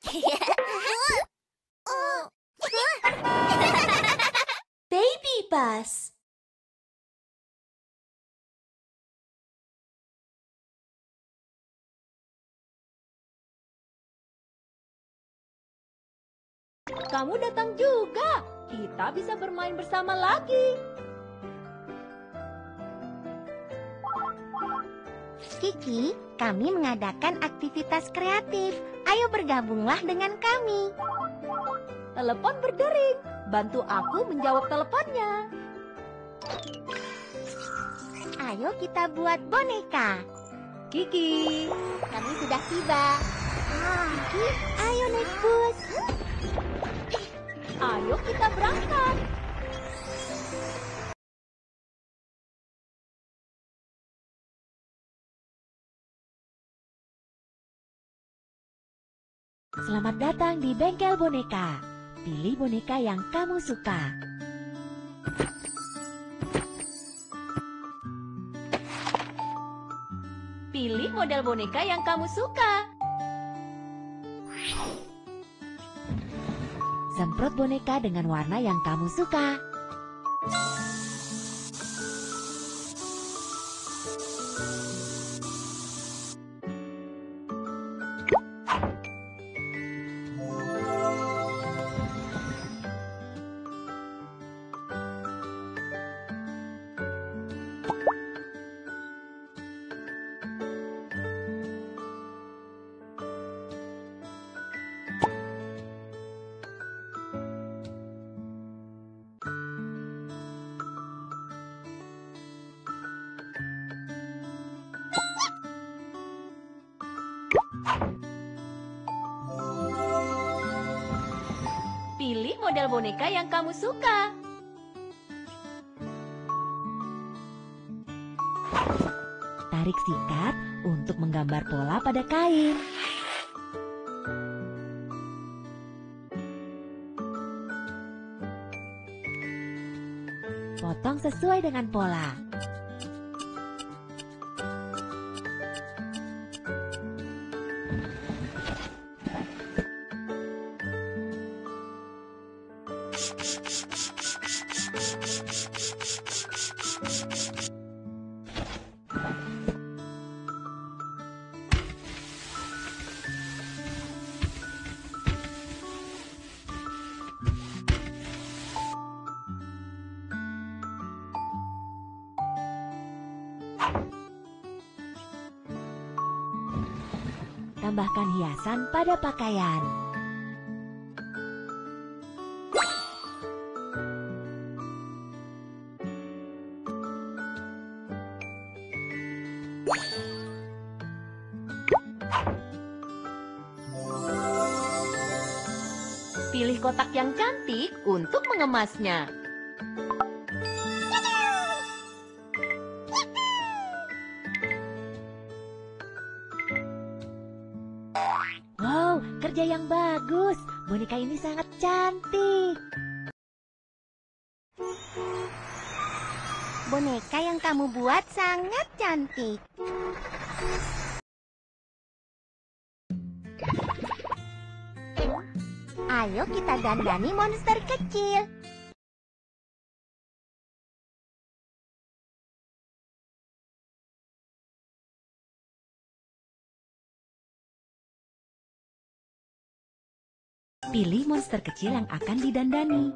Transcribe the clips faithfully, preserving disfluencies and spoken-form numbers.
Baby bus. Kamu datang juga. Kita bisa bermain bersama lagi. Kiki, kami mengadakan aktivitas kreatif. Ayo bergabunglah dengan kami. Telepon berdering. Bantu aku menjawab teleponnya. Ayo kita buat boneka. Kiki, Kami sudah tiba. Kiki, ayo naik bus. ayo kita berangkat. Selamat datang di bengkel boneka. Pilih boneka yang kamu suka. Pilih model boneka yang kamu suka. Semprot boneka dengan warna yang kamu suka. Pilih model boneka yang kamu suka. Tarik sikat untuk menggambar pola pada kain. Potong sesuai dengan pola. Tambahkan hiasan pada pakaian. Pilih kotak yang cantik untuk mengemasnya. Wow, kerja yang bagus. Boneka ini sangat cantik. Boneka yang kamu buat sangat cantik. Ayo kita dandani monster kecil. Pilih monster kecil yang akan didandani.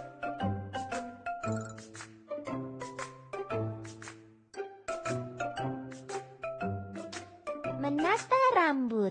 Menata rambut.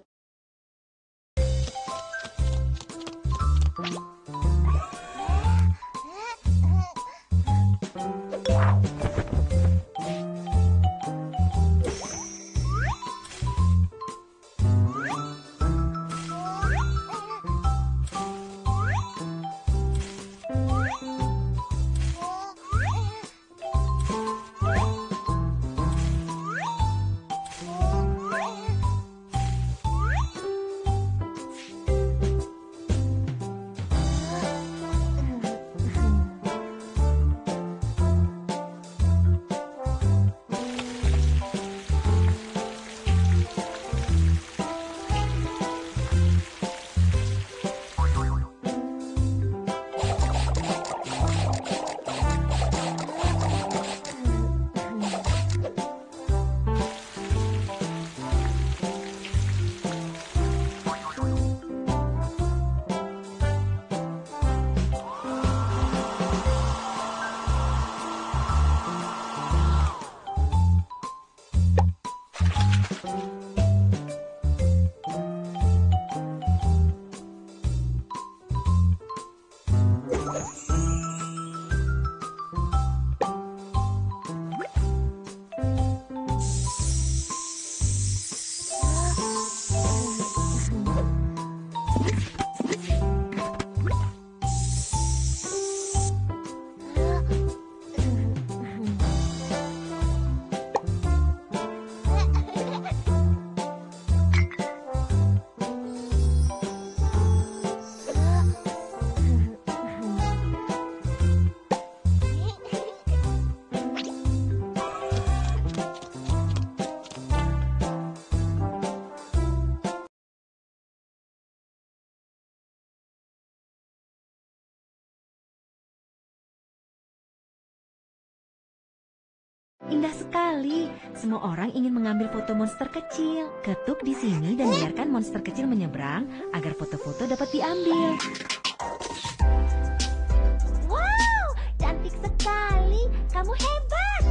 Indah sekali. Semua orang ingin mengambil foto monster kecil. Ketuk di sini dan biarkan monster kecil menyeberang agar foto-foto dapat diambil. Wow, cantik sekali. Kamu hebat.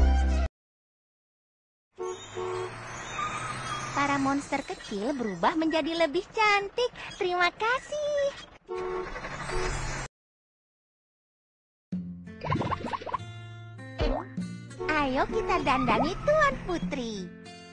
Para monster kecil berubah menjadi lebih cantik. Terima kasih. Ayo kita dandani Tuan Putri.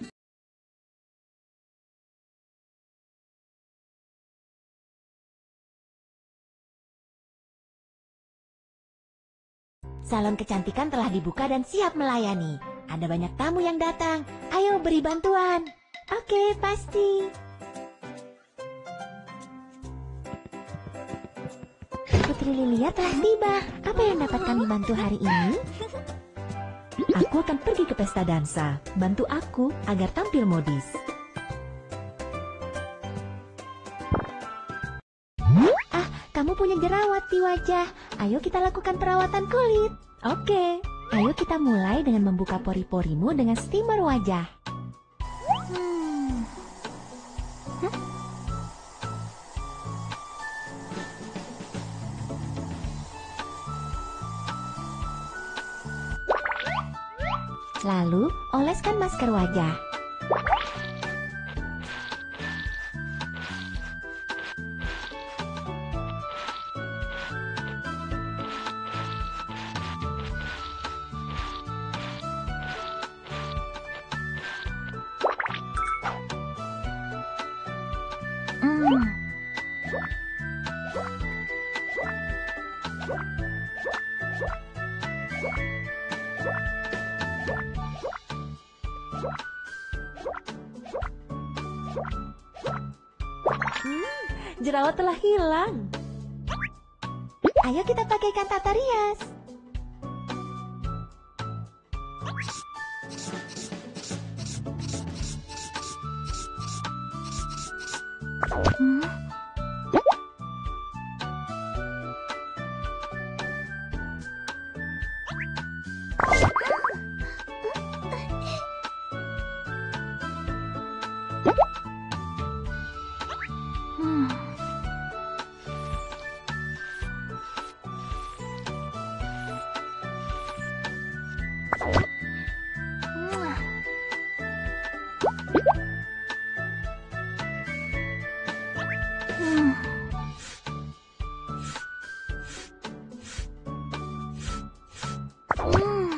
Salon kecantikan telah dibuka dan siap melayani. Ada banyak tamu yang datang. Ayo beri bantuan. Oke, pasti. Putri Lilia telah tiba. Apa yang dapat kami bantu hari ini? Aku akan pergi ke pesta dansa. Bantu aku agar tampil modis. Ah, kamu punya jerawat di wajah. Ayo kita lakukan perawatan kulit. Oke, ayo kita mulai dengan membuka pori-porimu dengan steamer wajah. Hmm. Huh? Lalu, oleskan masker wajah. Hmm. Hmm, jerawat telah hilang. Ayo kita pakaikan tata rias. Hmm? Hmm. Mwah. Hmm. Hmm.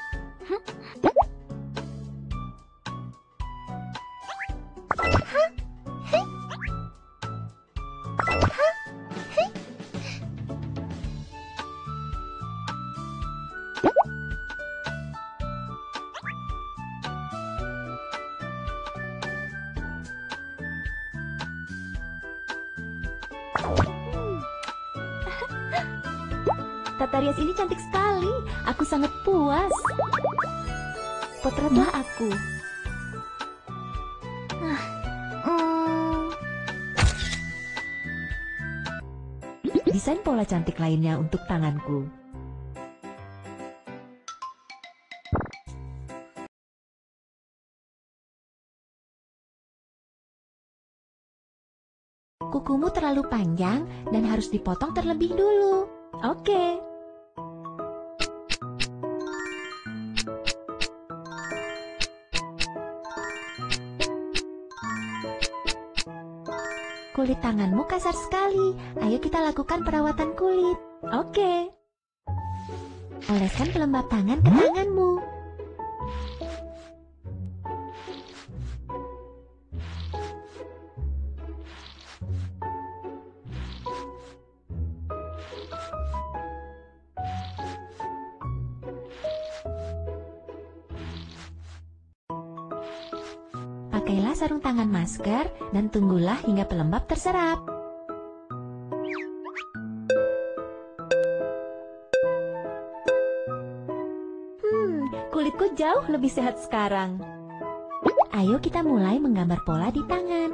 Tata rias ini cantik sekali. Aku sangat puas. Potretlah aku. Hmm. Desain pola cantik lainnya untuk tanganku. Kukumu terlalu panjang dan harus dipotong terlebih dulu. Oke. Kulit tanganmu kasar sekali. Ayo kita lakukan perawatan kulit. Oke. Oleskan pelembab tangan ke tanganmu. Pakailah sarung tangan masker dan tunggulah hingga pelembab terserap. Hmm, kulitku jauh lebih sehat sekarang. Ayo kita mulai menggambar pola di tangan.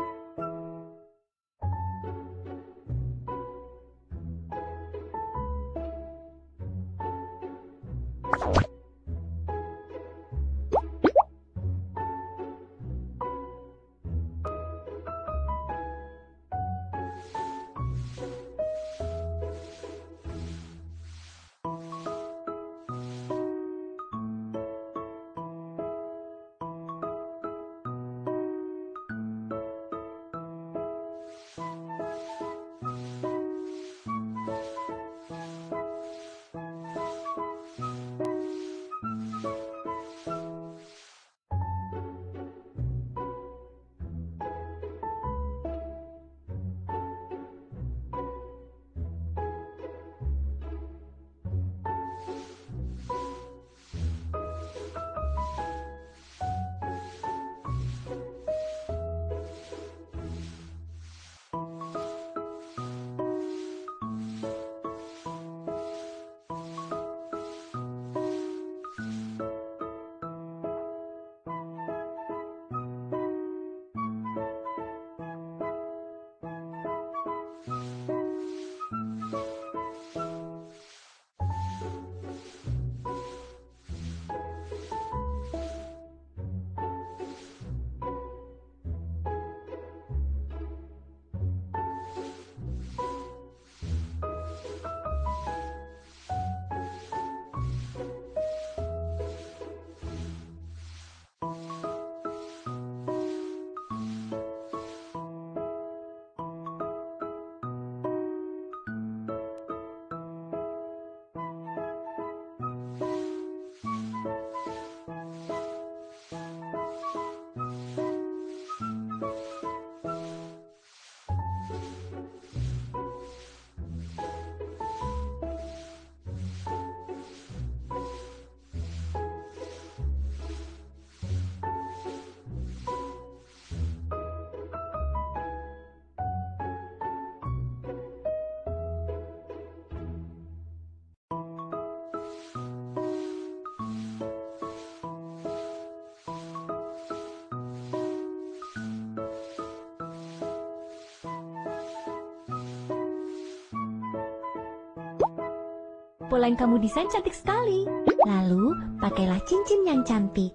pola yang kamu desain cantik sekali. Lalu, pakailah cincin yang cantik.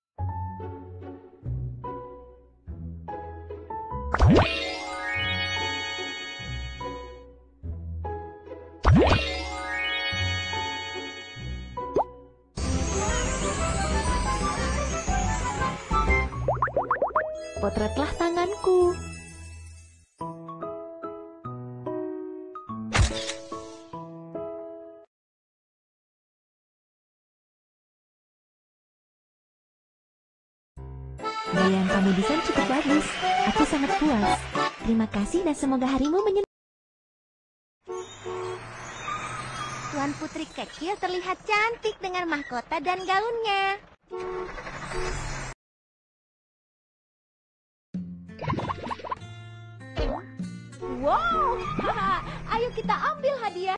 Potretlah tanganku. Gaya yang kamu desain cukup bagus. Aku sangat puas. Terima kasih dan semoga harimu menyenangkan. Tuan Putri kecil terlihat cantik dengan mahkota dan gaunnya. Wow, haha, ayo kita ambil hadiah.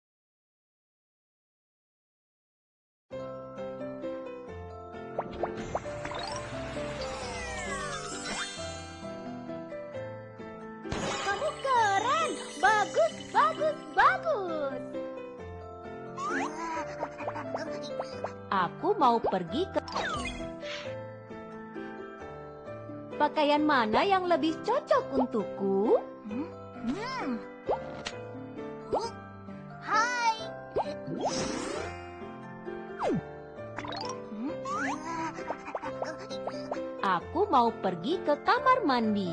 Kamu keren, bagus, bagus, bagus. Aku mau pergi ke... Pakaian mana yang lebih cocok untukku? Hmm. Uh, Hai. Aku mau pergi ke kamar mandi.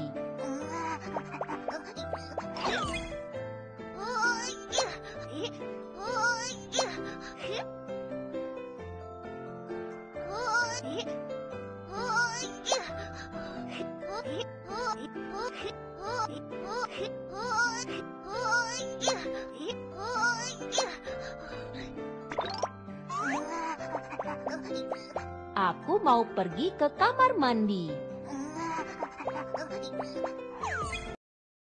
Aku mau pergi ke kamar mandi.